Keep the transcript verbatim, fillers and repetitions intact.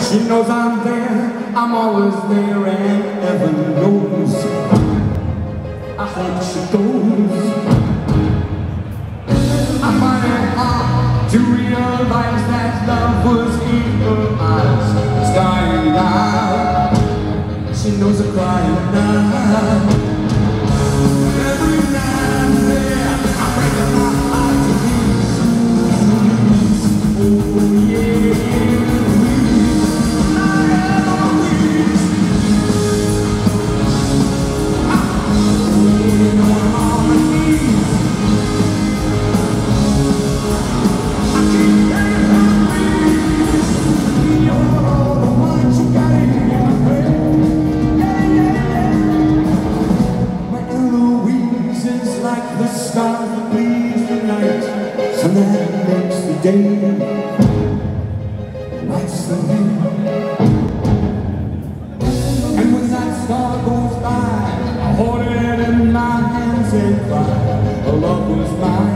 She knows I'm there, I'm always there, and heaven knows I hope she goes. I find it hard to realize that love was in her eyes, starting out. She knows I'm crying now. Every now and then I break my heart to pieces. Oh yeah. The star that bleeds the night, sun that makes the day, lights the way. And when that star goes by, I hold it in my hands and cry, the love was mine.